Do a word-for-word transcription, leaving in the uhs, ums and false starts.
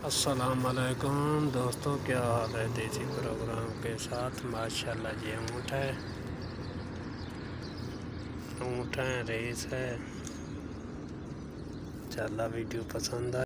अस्सलाम वालेकुम दोस्तों, क्या हाल है। देसी प्रोग्राम के साथ माशाल्लाह ये ऊँट है, ऊँट है, रेस है। इंशाल्लाह वीडियो पसंद आए।